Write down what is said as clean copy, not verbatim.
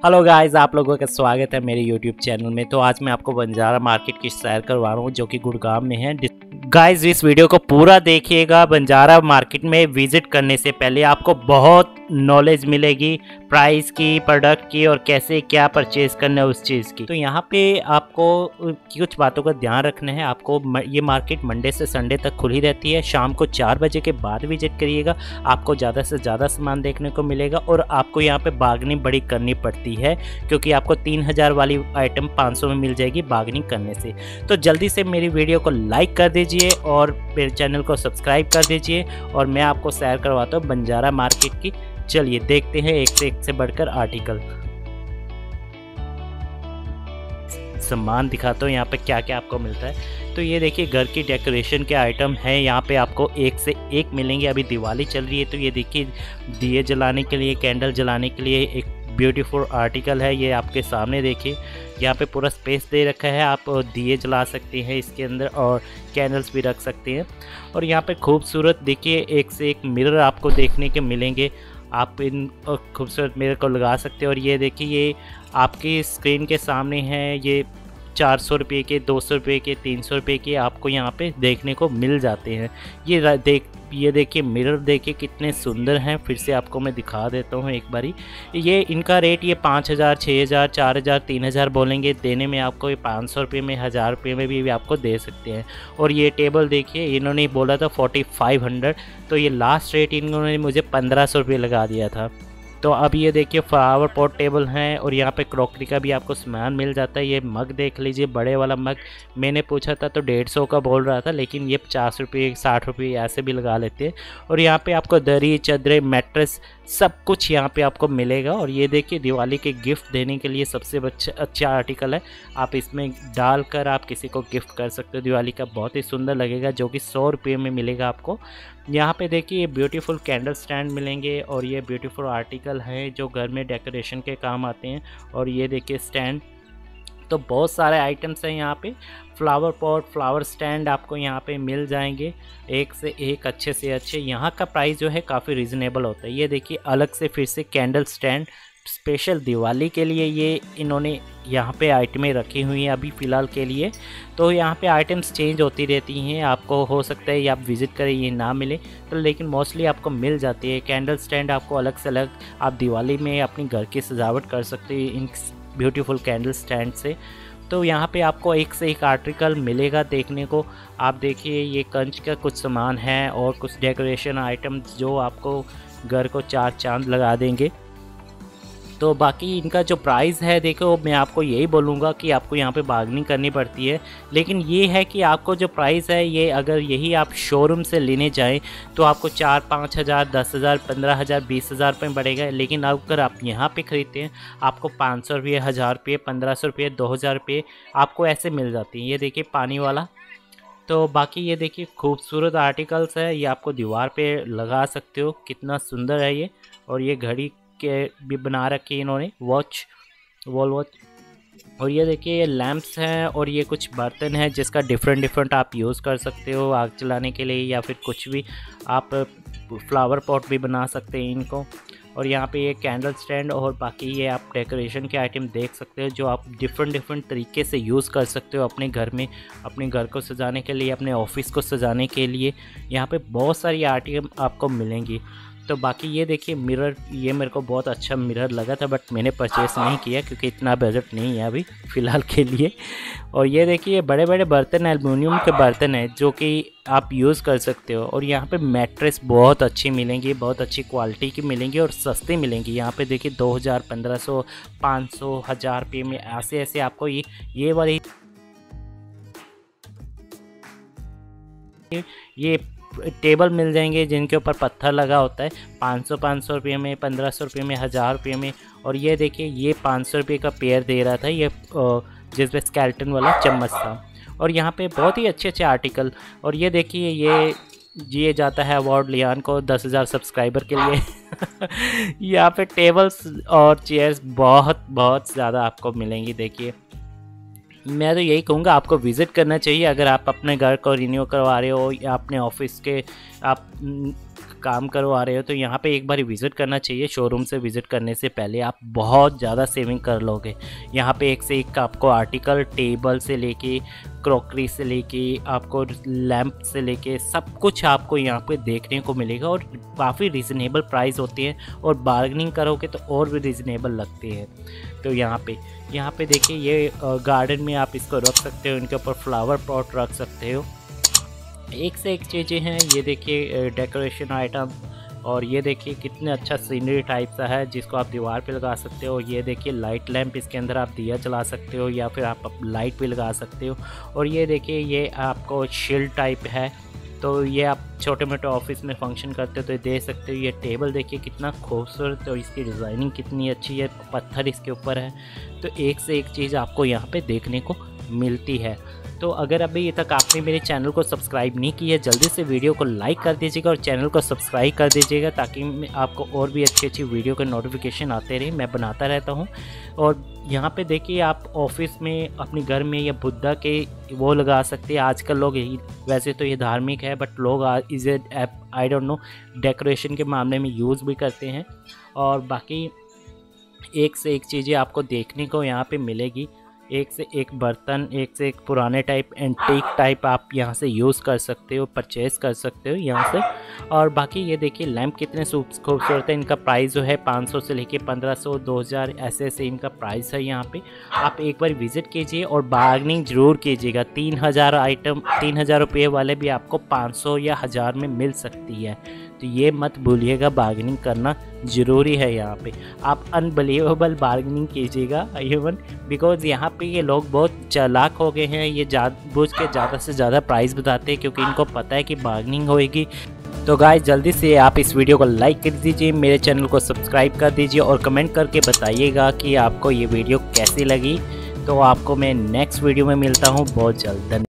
Hello guys, आप लोगों का स्वागत है मेरे यूट्यूब चैनल में। तो आज मैं आपको बंजारा मार्केट की सैर करवा रहा हूँ जो कि गुड़गांव में है। गाइस इस वीडियो को पूरा देखिएगा। बंजारा मार्केट में विजिट करने से पहले आपको बहुत नॉलेज मिलेगी प्राइस की, प्रोडक्ट की और कैसे क्या परचेज करना है उस चीज़ की। तो यहाँ पे आपको कुछ बातों का ध्यान रखना है। आपको ये मार्केट मंडे से संडे तक खुली रहती है। शाम को 4 बजे के बाद विजिट करिएगा, आपको ज़्यादा से ज़्यादा सामान देखने को मिलेगा और आपको यहाँ पे बार्गेनिंग बड़ी करनी पड़ती है क्योंकि आपको 3000 वाली आइटम 500 में मिल जाएगी बार्गेनिंग करने से। तो जल्दी से मेरी वीडियो को लाइक कर दीजिए और मेरे चैनल को सब्सक्राइब कर दीजिए और मैं आपको सैर करवाता हूँ बंजारा मार्केट की। चलिए देखते हैं एक से बढ़कर आर्टिकल। सामान दिखाता हूँ यहाँ पे क्या क्या आपको मिलता है। तो ये देखिए घर की डेकोरेशन के आइटम हैं, यहाँ पे आपको एक से एक मिलेंगे। अभी दिवाली चल रही है तो ये देखिए दिए जलाने के लिए, कैंडल जलाने के लिए एक ब्यूटीफुल आर्टिकल है। ये आपके सामने देखिए, यहाँ पे पूरा स्पेस दे रखा है। आप दिए जला सकते हैं इसके अंदर और कैंडल्स भी रख सकते हैं। और यहाँ पे खूबसूरत देखिए एक से एक मिरर आपको देखने के मिलेंगे। आप इन खूबसूरत मिरर को लगा सकते हैं। और ये देखिए ये आपकी स्क्रीन के सामने है। ये 400 रुपये के, 200 रुपये के, 300 रुपये के आपको यहाँ पे देखने को मिल जाते हैं। ये देखिए मिरर देखिए कितने सुंदर हैं। फिर से आपको मैं दिखा देता हूँ एक बारी। ये इनका रेट ये 5000, 6000, 4000, 3000 बोलेंगे। देने में आपको ये 500 रुपये में, 1000 रुपये में भी आपको दे सकते हैं। और ये टेबल देखिए इन्होंने बोला था 4500, तो ये लास्ट रेट इन्होंने मुझे 1500 रुपये लगा दिया था। तो अब ये देखिए फ्लावर पॉट टेबल हैं और यहाँ पे क्रॉकरी का भी आपको सामान मिल जाता है। ये मग देख लीजिए, बड़े वाला मग मैंने पूछा था तो 150 का बोल रहा था, लेकिन ये 50 रुपये, 60 रुपये ऐसे भी लगा लेते हैं। और यहाँ पे आपको दरी, चादरें, मैट्रेस सब कुछ यहाँ पे आपको मिलेगा। और ये देखिए दिवाली के गिफ्ट देने के लिए सबसे अच्छा आर्टिकल है। आप इसमें डालकर आप किसी को गिफ्ट कर सकते हो दिवाली का, बहुत ही सुंदर लगेगा, जो कि 100 रुपये में मिलेगा आपको। यहाँ पे देखिए ये ब्यूटीफुल कैंडल स्टैंड मिलेंगे और ये ब्यूटीफुल आर्टिकल है जो घर में डेकोरेशन के काम आते हैं। और ये देखिए स्टैंड, तो बहुत सारे आइटम्स हैं यहाँ पे। फ्लावर पॉट, फ्लावर स्टैंड आपको यहाँ पे मिल जाएंगे एक से एक, अच्छे से अच्छे। यहाँ का प्राइस जो है काफ़ी रिजनेबल होता है। ये देखिए अलग से फिर से कैंडल स्टैंड स्पेशल दिवाली के लिए ये इन्होंने यहाँ पे आइटमें रखी हुई हैं अभी फ़िलहाल के लिए। तो यहाँ पे आइटम्स चेंज होती रहती हैं। आपको हो सकता है ये आप विज़िट करें ये ना मिले तो, लेकिन मोस्टली आपको मिल जाती है। कैंडल स्टैंड आपको अलग से अलग आप दिवाली में अपनी घर की सजावट कर सकते हैं इन ब्यूटीफुल कैंडल स्टैंड से। तो यहाँ पे आपको एक से एक आर्टिकल मिलेगा देखने को। आप देखिए ये कंच का कुछ सामान है और कुछ डेकोरेशन आइटम्स जो आपको घर को 4 चांद लगा देंगे। तो बाकी इनका जो प्राइस है देखो, मैं आपको यही बोलूँगा कि आपको यहाँ पे बार्गेनिंग करनी पड़ती है। लेकिन ये है कि आपको जो प्राइस है ये अगर यही आप शोरूम से लेने जाएं तो आपको 4-5 हज़ार, 10,000, 15,000, 20,000 रुपये पड़ेगा। लेकिन अगर आप यहाँ पे ख़रीदते हैं आपको 500 रुपये, 1000 रुपये, 1500 रुपये, 2000 रुपये आपको ऐसे मिल जाती हैं। ये देखिए पानी वाला। तो बाकी ये देखिए खूबसूरत आर्टिकल्स है, ये आपको दीवार पे लगा सकते हो, कितना सुंदर है ये। और ये घड़ी के भी बना रखी है इन्होंने, वॉल वॉच। और ये देखिए ये लैंप्स हैं और ये कुछ बर्तन हैं जिसका डिफरेंट आप यूज़ कर सकते हो आग जलाने के लिए, या फिर कुछ भी आप फ्लावर पॉट भी बना सकते हैं इनको। और यहाँ पे ये कैंडल स्टैंड और बाकी ये आप डेकोरेशन के आइटम देख सकते हो जो आप डिफरेंट तरीके से यूज़ कर सकते हो अपने घर में, अपने घर को सजाने के लिए, अपने ऑफिस को सजाने के लिए। यहाँ पे बहुत सारी आइटम आपको मिलेंगी। तो बाकी ये देखिए मिरर, ये मेरे को बहुत अच्छा मिरर लगा था बट मैंने परचेस नहीं किया क्योंकि इतना बजट नहीं है अभी फ़िलहाल के लिए। और ये देखिए बड़े बड़े बर्तन, एल्युमिनियम के बर्तन हैं जो कि आप यूज़ कर सकते हो। और यहाँ पे मैट्रेस बहुत अच्छी मिलेंगी, बहुत अच्छी क्वालिटी की मिलेंगी और सस्ती मिलेंगी। यहाँ पे देखिए 2000, 1500, 500, 1000 रुपये में ऐसे आपको ये वाली ये टेबल मिल जाएंगे जिनके ऊपर पत्थर लगा होता है 500 रुपये में, 1500 रुपये में, 1000 रुपये में। और ये देखिए ये 500 रुपये का पेयर दे रहा था ये, जिसमें स्केल्टन वाला चम्मच था। और यहाँ पे बहुत ही अच्छे आर्टिकल। और ये देखिए ये जाता है अवार्ड लियान को 10,000 सब्सक्राइबर के लिए। यहाँ पे टेबल्स और चेयर्स बहुत ज़्यादा आपको मिलेंगी। देखिए मैं तो यही कहूँगा आपको विज़िट करना चाहिए अगर आप अपने घर को रिन्यू करवा रहे हो या अपने ऑफिस के आप काम करवा रहे हो तो यहाँ पे एक बार विज़िट करना चाहिए। शोरूम से विज़िट करने से पहले आप बहुत ज़्यादा सेविंग कर लोगे। यहाँ पे एक से एक आपको आर्टिकल, टेबल से लेके क्रॉकरी से लेके आपको लैंप से लेके सब कुछ आपको यहाँ पे देखने को मिलेगा और काफ़ी रिजनेबल प्राइस होती है और बार्गेनिंग करोगे तो और भी रिजनेबल लगती है। तो यहाँ पे देखिए ये गार्डन में आप इसको रख सकते हो, इनके ऊपर फ्लावर पॉट रख सकते हो। एक से एक चीज़ें हैं। ये देखिए डेकोरेशन आइटम, और ये देखिए कितने अच्छा सीनरी टाइप सा है जिसको आप दीवार पे लगा सकते हो। ये देखिए लाइट लैंप, इसके अंदर आप दिया जला सकते हो या फिर आप लाइट भी लगा सकते हो। और ये देखिए ये आपको शील्ड टाइप है, तो ये आप छोटे मोटे ऑफिस में फंक्शन करते हो तो दे सकते हो। ये टेबल देखिए कितना खूबसूरत और इसकी डिज़ाइनिंग कितनी अच्छी है, पत्थर इसके ऊपर है। तो एक से एक चीज़ आपको यहाँ पे देखने को मिलती है। तो अगर अभी तक आपने मेरे चैनल को सब्सक्राइब नहीं किया, जल्दी से वीडियो को लाइक कर दीजिएगा और चैनल को सब्सक्राइब कर दीजिएगा ताकि आपको और भी अच्छी अच्छी वीडियो के नोटिफिकेशन आते रहे, मैं बनाता रहता हूँ। और यहाँ पे देखिए आप ऑफिस में, अपने घर में या बुद्धा के वो लगा सकते हैं। आजकल लोग यही, वैसे तो ये धार्मिक है बट लोग इसे आई डोंट नो डेकोरेशन के मामले में यूज़ भी करते हैं। और बाकी एक से एक चीज़ें आपको देखने को यहाँ पे मिलेगी। एक से एक बर्तन, एक से एक पुराने टाइप एंटीक टाइप आप यहाँ से यूज़ कर सकते हो, परचेज़ कर सकते हो यहाँ से। और बाकी ये देखिए लैंप कितने खूबसूरत है। इनका प्राइस जो है 500 से लेके 1500, 2000 ऐसे ऐसे इनका प्राइस है। यहाँ पे आप एक बार विज़िट कीजिए और बार्गेनिंग ज़रूर कीजिएगा। 3000 आइटम, 3000 रुपये वाले भी आपको 500 या 1000 में मिल सकती है। तो ये मत भूलिएगा, बार्गेनिंग करना ज़रूरी है। यहाँ पे आप अनबिलीवेबल बार्गेनिंग कीजिएगा इवन, बिकॉज़ यहाँ पे ये लोग बहुत चालाक हो गए हैं। ये जानबूझ के ज़्यादा से ज़्यादा प्राइस बताते हैं क्योंकि इनको पता है कि बार्गेनिंग होएगी। तो गाइस जल्दी से आप इस वीडियो को लाइक कर दीजिए, मेरे चैनल को सब्सक्राइब कर दीजिए और कमेंट करके बताइएगा कि आपको ये वीडियो कैसी लगी। तो आपको मैं नेक्स्ट वीडियो में मिलता हूँ बहुत जल्द।